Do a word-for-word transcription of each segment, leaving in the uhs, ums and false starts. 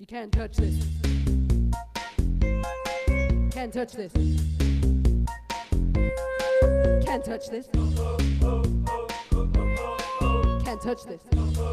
You can't touch this. Can't touch this. Can't touch this. Can't touch this.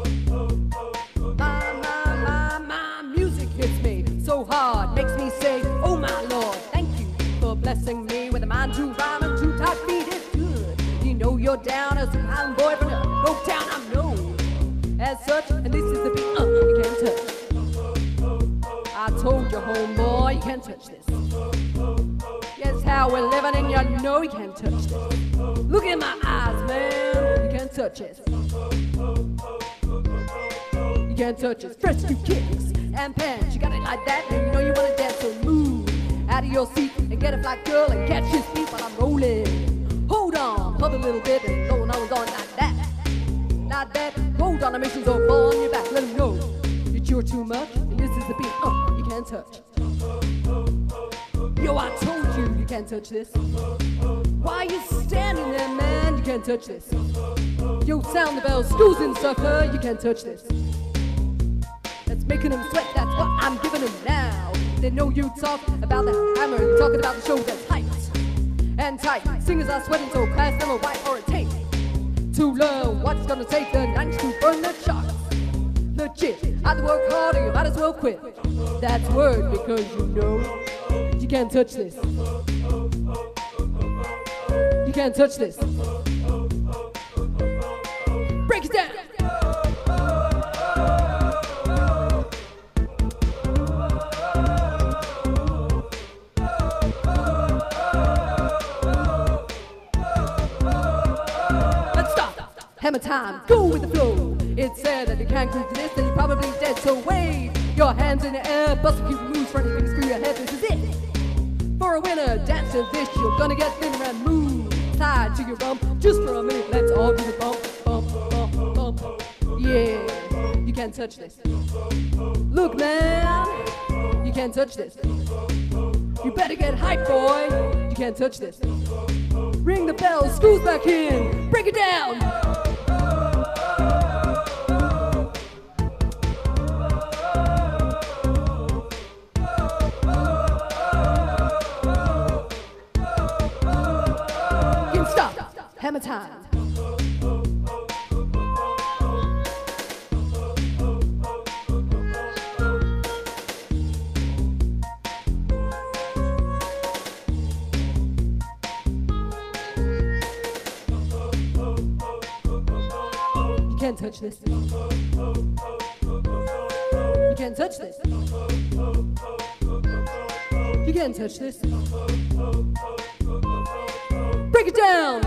My, my, my, my music hits me so hard, makes me say, oh my Lord, thank you for blessing me with a mind to rhyme and two tight feet. It's good. You know you're down as a kind boy from the broke town. I'm known as such, and this is the beat. Uh, you can't touch. I told you, homeboy, you can't touch this. Yes, how we're living, and you know you can't touch this. Look in my eyes, man. You can't touch it. You can't touch it. Fresh two kicks and pants. You got it like that, and you know you wanna dance. So move out of your seat and get a flat girl and catch his feet while I'm rolling. Hold on, hold a little bit and roll on on like that. Like that. Hold on, the mission's all fall on your back. Let him know you chew too much, and this is the beat. Uh, you can't touch. Yo, I told you, you can't touch this. Why you standing there, man? You can't touch this. Yo, sound the bell, snoozing sucker, you can't touch this. That's making them sweat, that's what I'm giving them now. They know you talk about the hammer, you're talking about the show that's hype and tight. Singers are sweating, so class them a white or a tape. To learn what's gonna take the nights to burn the charts. Legit, I have to work harder, you might as well quit. That's word because you know you can't touch this. You can't touch this. Break it down. Let's stop. Hammer time. Go with the flow. It's said that you can't groove to this, and you're probably dead. So wave your hands in the air, bust a few moves for anything, screw your head. This is it. For a winner, dance to this, you're gonna get thinner and move side to your bump. Just for a minute, let's all do the bump, bump, bump, bump. Yeah, you can't touch this. Look, man, you can't touch this. You better get hype, boy. You can't touch this. Ring the bell, screws back in, break it down. Hammer time. You can't touch this. You can't touch this. You can't touch this. Break it down.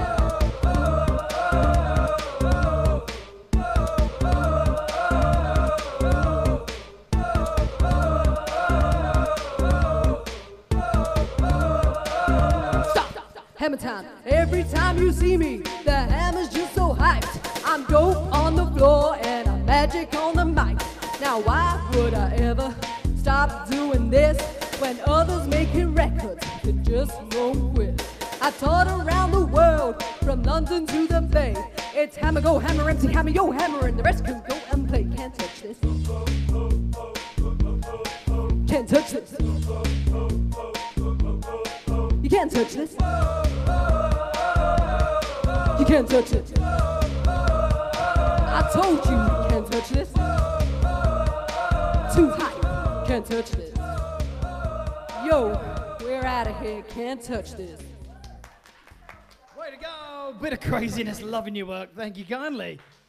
Hammer time. Every time you see me, the hammer's just so hyped. I'm dope on the floor and I'm magic on the mic. Now why would I ever stop doing this when others making records that just won't quit? I toured around the world from London to the Bay. It's hammer, go hammer, empty hammer, yo hammer, and the rest can go and play. Can't touch this. Can't touch this. You can't touch this. You can't touch it. I told you you can't touch this. Too hot. Can't touch this. Yo, we're out of here. Can't touch this. Way to go. Bit of craziness. Loving your work. Thank you kindly.